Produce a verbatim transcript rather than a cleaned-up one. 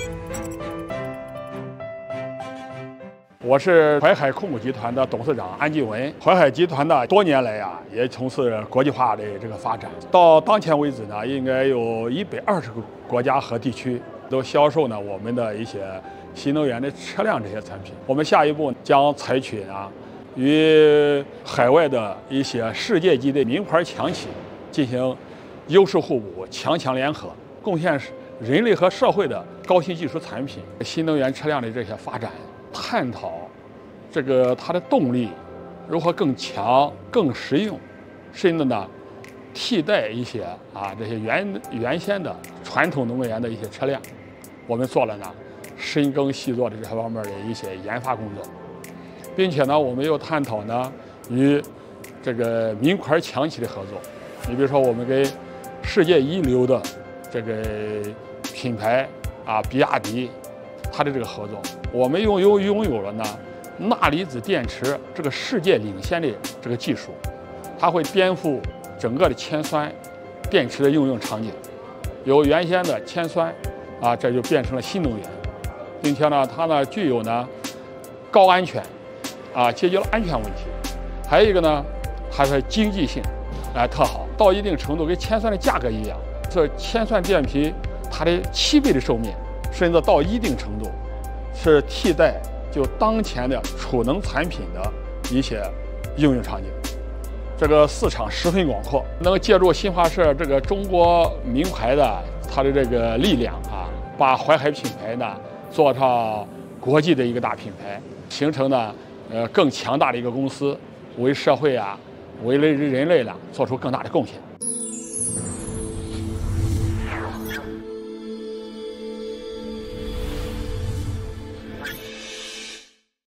我是淮海控股集团的董事长安继文。淮海集团呢，多年来啊，也从事国际化的这个发展。到当前为止呢，应该有一百二十个国家和地区都销售呢我们的一些新能源的车辆这些产品。我们下一步将采取啊，与海外的一些世界级的名牌强企进行优势互补、强强联合，贡献人类和社会的高新技术产品、新能源车辆的这些发展。探讨这个它的动力如何更强、更实用，甚至呢替代一些啊这些原原先的传统能源的一些车辆，我们做了呢深耕细作的这方面的一些研发工作，并且呢我们又探讨呢与这个名牌强企的合作。你比如说我们跟世界一流的这个品牌啊比亚迪，它的这个合作。我们拥有拥有了呢钠离子电池这个世界领先的这个技术，它会颠覆整个的铅酸电池的应用场景，由原先的铅酸啊，这就变成了新能源，并且呢，它呢具有呢高安全啊，解决了安全问题。还有一个呢，它的经济性啊特好，到一定程度跟铅酸的价格一样，这铅酸电瓶它的七倍的寿命，甚至到一定程度。是替代就当前的储能产品的一些应用场景，这个市场十分广阔，能借助新华社这个中国名牌的它的这个力量啊，把淮海品牌呢做上国际的一个大品牌，形成呢呃更强大的一个公司，为社会啊，为人类呢做出更大的贡献。